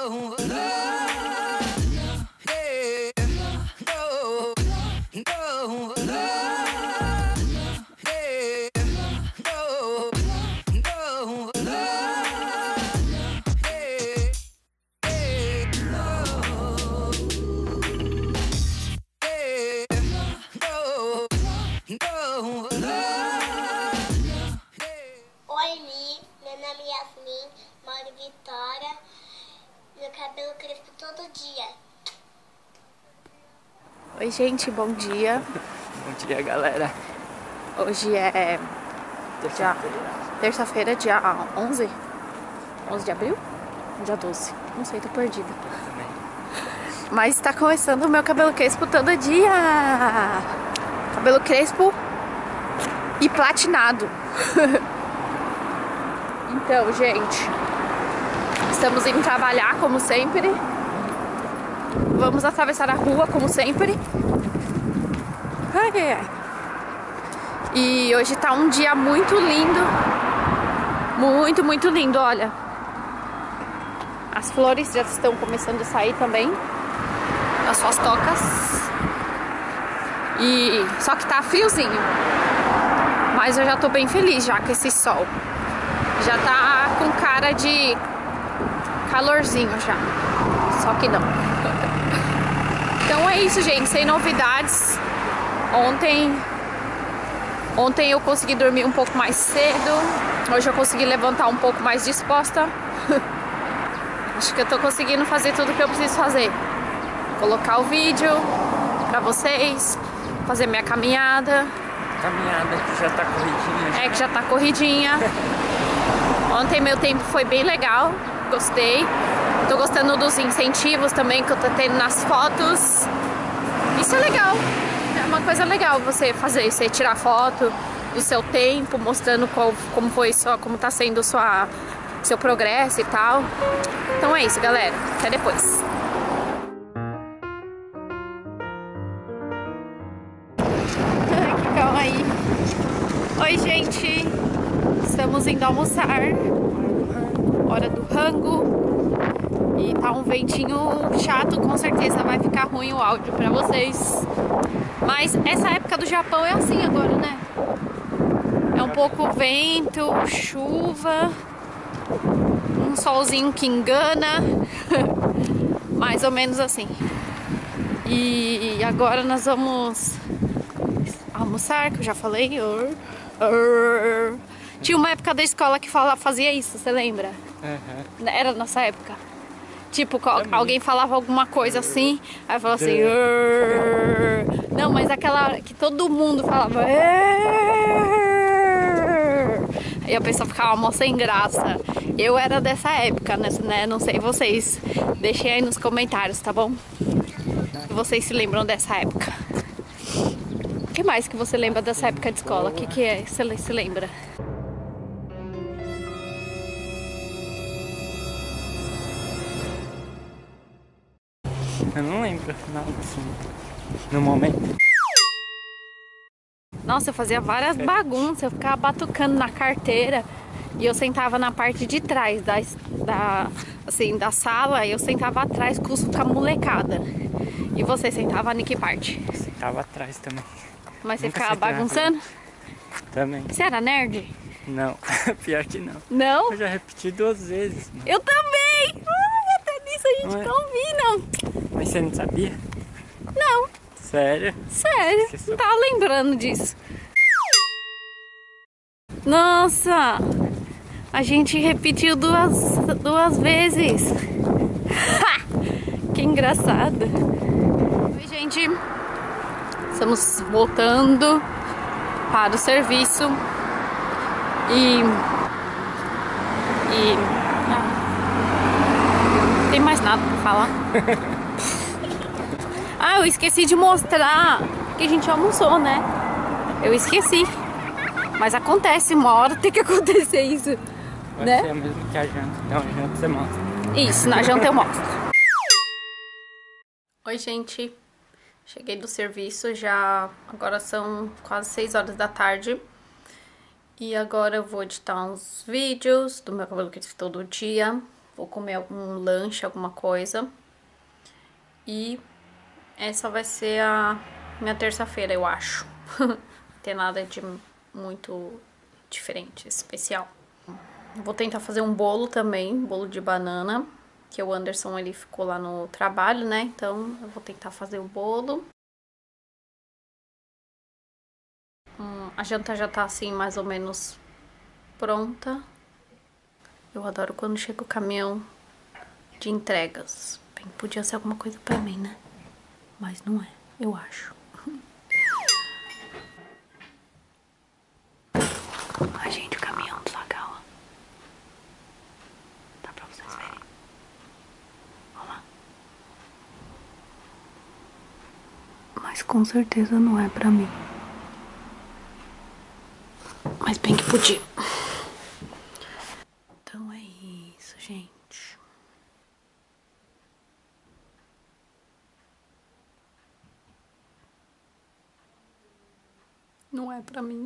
Oi, Mi. Meu nome é Yasmin, moro em Vitória. Meu cabelo crespo todo dia. Oi, gente, bom dia. Bom dia, galera. Hoje é terça-feira, dia 11 de abril? Dia 12, não sei, tô perdida. Também. Mas tá começando o meu cabelo crespo todo dia. Cabelo crespo e platinado. Então, gente, estamos indo trabalhar como sempre. Vamos atravessar a rua como sempre. Ai, ai, ai. E hoje tá um dia muito lindo. Muito, muito lindo, olha. As flores já estão começando a sair também nas suas tocas. E só que tá friozinho. Mas eu já tô bem feliz já com esse sol. Já tá com cara de calorzinho já. Só que não. Então é isso, gente, sem novidades. Ontem eu consegui dormir um pouco mais cedo. Hoje eu consegui levantar um pouco mais disposta. Acho que eu tô conseguindo fazer tudo que eu preciso fazer. Colocar o vídeo pra vocês, fazer minha caminhada. Caminhada que já tá corridinha. É que já tá corridinha. Ontem meu tempo foi bem legal, gostei. Tô gostando dos incentivos também que eu tô tendo nas fotos. Isso é legal. É uma coisa legal você fazer, você tirar foto do seu tempo, mostrando como foi como tá sendo o seu progresso e tal. Então é isso, galera. Até depois. Calma aí. Oi, gente. Estamos indo almoçar. Hora do rango. E tá um ventinho chato, com certeza vai ficar ruim o áudio pra vocês. Mas essa época do Japão é assim agora, né? É um pouco vento, chuva, um solzinho que engana. Mais ou menos assim. E agora nós vamos almoçar, que eu já falei. Tinha uma época da escola que fazia isso, você lembra? Uhum. Era a nossa época. Tipo, alguém falava alguma coisa assim, aí falava assim... Não, mas aquela que todo mundo falava... Aí a pessoa ficava mó sem graça. Eu era dessa época, né? Não sei vocês. Deixem aí nos comentários, tá bom? Se vocês se lembram dessa época. O que mais que você lembra dessa época de escola? O que é? Você se lembra? Eu não lembro nada assim, no momento. Nossa, eu fazia várias bagunças, eu ficava batucando na carteira. E eu sentava na parte de trás da sala, e eu sentava atrás com a molecada. E você sentava em que parte? Eu sentava atrás também. Mas você Nunca ficava sentei na bagunçando? Também. Você era nerd? Não, pior que não. Não? Eu já repeti 2 vezes. Mano. Eu também! Ai, até nisso a gente combina. Mas você não sabia? Não. Sério? Sério, não tava lembrando disso. Nossa, a gente repetiu duas vezes. Que engraçado. Oi, gente. Estamos voltando para o serviço. Não tem mais nada pra falar. Ah, eu esqueci de mostrar que a gente almoçou, né? Eu esqueci. Mas acontece, uma hora tem que acontecer isso. Vai né? ser mesmo que a janta. Então, a janta você mostra. Isso, na janta eu mostro. Oi, gente. Cheguei do serviço já. Agora são quase 6 horas da tarde. E agora eu vou editar uns vídeos do meu cabelo que todo dia. Vou comer algum lanche, alguma coisa. E essa vai ser a minha terça-feira, eu acho. Não tem nada de muito diferente, especial. Vou tentar fazer um bolo também, bolo de banana, que o Anderson ele ficou lá no trabalho, né? Então eu vou tentar fazer o bolo. A janta já tá assim, mais ou menos pronta. Eu adoro quando chega o caminhão de entregas. Bem, podia ser alguma coisa pra mim, né? Mas não é, eu acho. Ai, gente, o caminhão do Sagal. Dá pra vocês verem. Olha lá. Mas com certeza não é pra mim. Mas bem que podia. Então é isso, gente. Não é pra mim.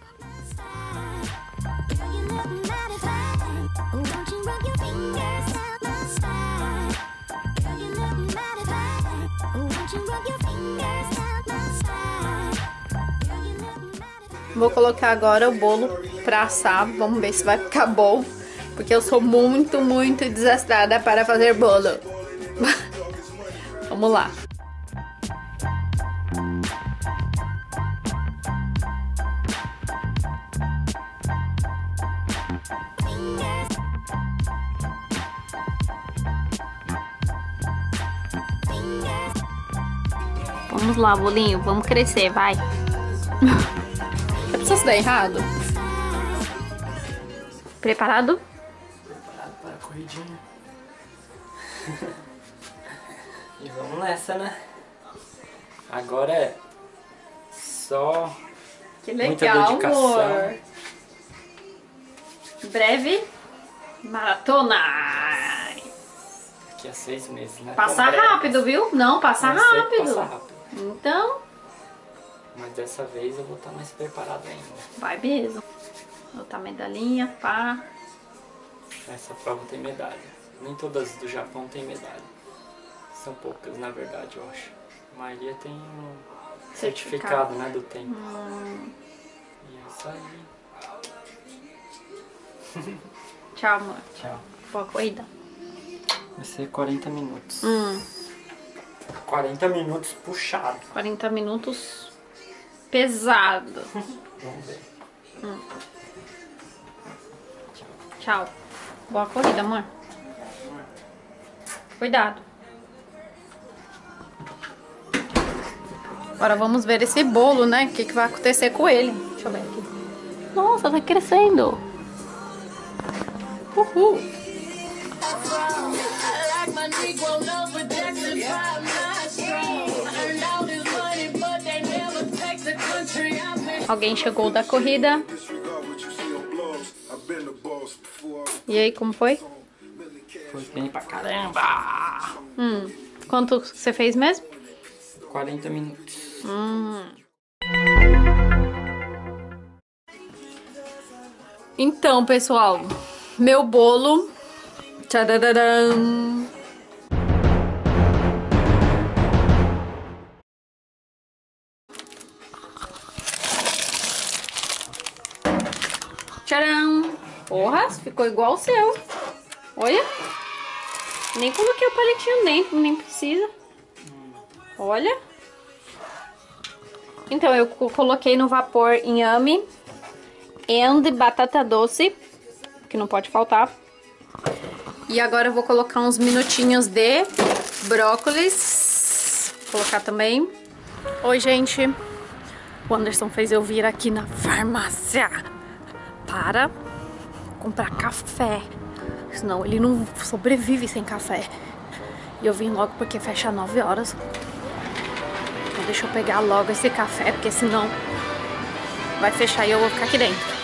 Vou colocar agora o bolo pra assar. Vamos ver se vai ficar bom. Porque eu sou muito, muito desastrada para fazer bolo. Vamos lá. Vamos lá, bolinho. Vamos crescer, vai. É pra isso dar errado? Preparado? Preparado para a corridinha. E vamos nessa, né? Agora é só Que muita legal, dedicação. amor. Breve maratona. Daqui a 6 meses, né? Passa Tão breve. rápido, viu? Não, passa Eu sei que rápido. passa rápido. Então, Mas dessa vez eu vou estar mais preparado ainda. vai mesmo. Botar medalhinha, pá. Essa prova tem medalha. Nem todas do Japão tem medalha. São poucas, na verdade, eu acho. A maioria tem um certificado, né, do tempo. E é isso aí. Tchau, amor. Tchau. Boa corrida. Vai ser 40 minutos. 40 minutos puxado. 40 minutos pesado. Vamos ver. Tchau. Boa corrida, amor. Cuidado. Agora vamos ver esse bolo, né? O que vai acontecer com ele. Deixa eu ver aqui. Nossa, tá crescendo. Uhul. Alguém chegou da corrida. E aí, como foi? Foi bem pra caramba. Quanto você fez mesmo? 40 minutos. Então, pessoal, meu bolo. Tchararam. Tcharam! Porra, ficou igual o seu. Olha. Nem coloquei o palitinho dentro, nem precisa. Olha. Então, eu coloquei no vapor inhame e batata doce, que não pode faltar. E agora eu vou colocar uns minutinhos de brócolis. Vou colocar também. Oi, gente. O Anderson fez eu vir aqui na farmácia para comprar café. Senão ele não sobrevive sem café. E eu vim logo porque fecha 9 horas. Então deixa eu pegar logo esse café, porque senão vai fechar e eu vou ficar aqui dentro.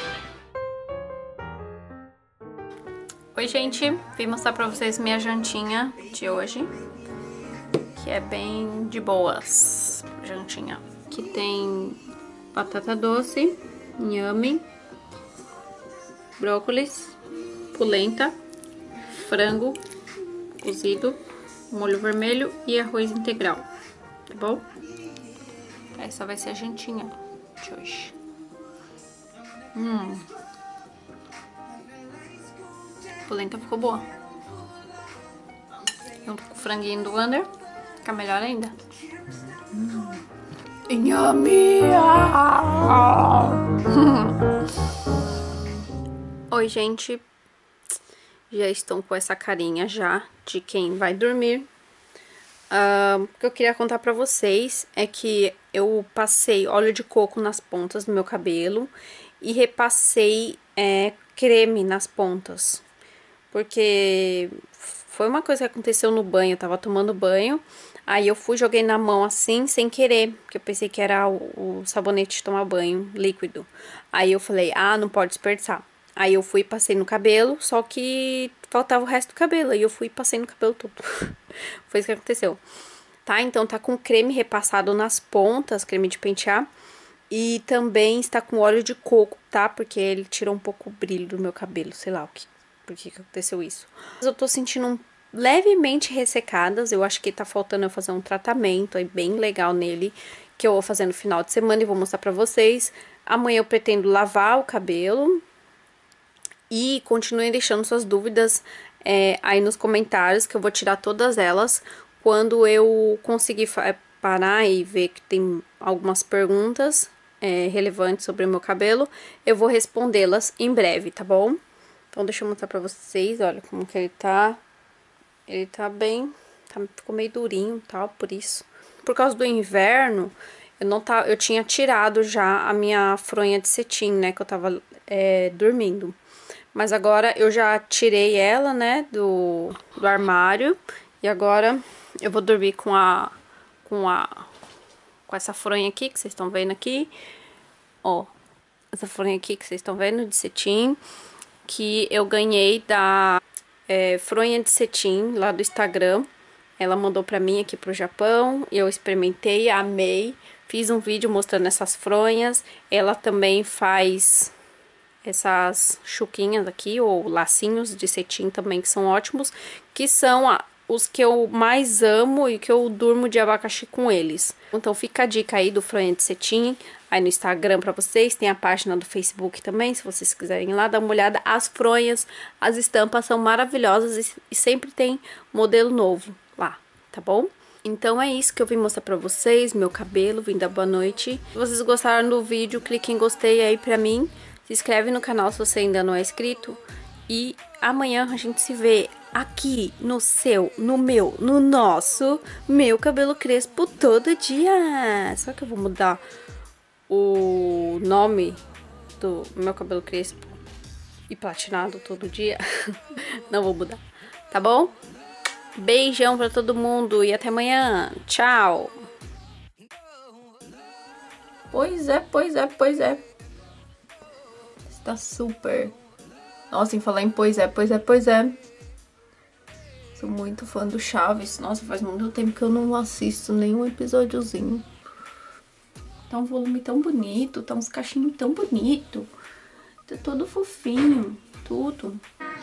Oi, gente. Vim mostrar pra vocês minha jantinha de hoje. Que é bem de boas. Jantinha. Aqui tem batata doce, inhame, brócolis, polenta, frango cozido, molho vermelho e arroz integral, tá bom? Essa vai ser a jantinha de hoje. A polenta ficou boa. Junto com o franguinho do Wander, fica melhor ainda. Inhame! Oi, gente. Já estão com essa carinha já de quem vai dormir. O que eu queria contar pra vocês é que eu passei óleo de coco nas pontas do meu cabelo e repassei creme nas pontas. Porque foi uma coisa que aconteceu no banho, eu tava tomando banho, aí eu fui, joguei na mão assim, sem querer, porque eu pensei que era o sabonete de tomar banho líquido. Aí eu falei, não pode desperdiçar. Aí eu fui e passei no cabelo, só que faltava o resto do cabelo, aí eu fui e passei no cabelo todo. Foi isso que aconteceu. Tá, então tá com creme repassado nas pontas, creme de pentear. E também está com óleo de coco, tá? Porque ele tirou um pouco o brilho do meu cabelo, sei lá por que aconteceu isso. Eu tô sentindo levemente ressecadas, eu acho que tá faltando eu fazer um tratamento aí bem legal nele, que eu vou fazer no final de semana e vou mostrar pra vocês. Amanhã eu pretendo lavar o cabelo. E continuem deixando suas dúvidas aí nos comentários, que eu vou tirar todas elas. Quando eu conseguir parar e ver que tem algumas perguntas relevantes sobre o meu cabelo, eu vou respondê-las em breve, tá bom? Então deixa eu mostrar pra vocês, olha como que ele tá. Ele tá bem, ficou meio durinho e tal, por isso. Por causa do inverno, eu tinha tirado já a minha fronha de cetim, né, que eu tava dormindo. Mas agora eu já tirei ela, né, do armário. E agora eu vou dormir com essa fronha aqui, que vocês estão vendo aqui. Ó, essa fronha aqui que vocês estão vendo, de cetim. Que eu ganhei da fronha de cetim, lá do Instagram. Ela mandou pra mim aqui pro Japão. Eu experimentei, amei. Fiz um vídeo mostrando essas fronhas. Ela também faz essas chuquinhas aqui, ou lacinhos de cetim também, que são ótimos, que são os que eu mais amo e que eu durmo de abacaxi com eles. Então fica a dica aí do fronha de cetim, aí no Instagram pra vocês, tem a página do Facebook também, se vocês quiserem ir lá dar uma olhada. As fronhas, as estampas são maravilhosas e sempre tem modelo novo lá, tá bom? Então é isso que eu vim mostrar pra vocês, meu cabelo, vim dar boa noite. Se vocês gostaram do vídeo, clique em gostei aí pra mim. Se inscreve no canal se você ainda não é inscrito. E amanhã a gente se vê aqui no meu cabelo crespo todo dia. Só que eu vou mudar o nome do meu cabelo crespo e platinado todo dia. Não vou mudar, tá bom? Beijão pra todo mundo e até amanhã. Tchau. Pois é. Tá super. Nossa, em falar em pois é. Sou muito fã do Chaves. Nossa, faz muito tempo que eu não assisto nenhum episódiozinho. Tá um volume tão bonito, tá uns cachinhos tão bonito. Tá todo fofinho, tudo.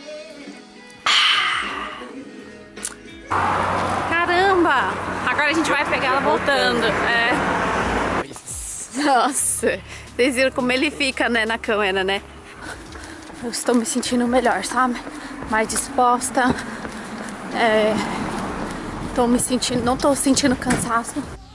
Caramba! Agora a gente vai pegar ela voltando. Nossa, vocês viram como ele fica, né, na câmera, né? Eu estou me sentindo melhor, sabe? Mais disposta. Não tô sentindo cansaço.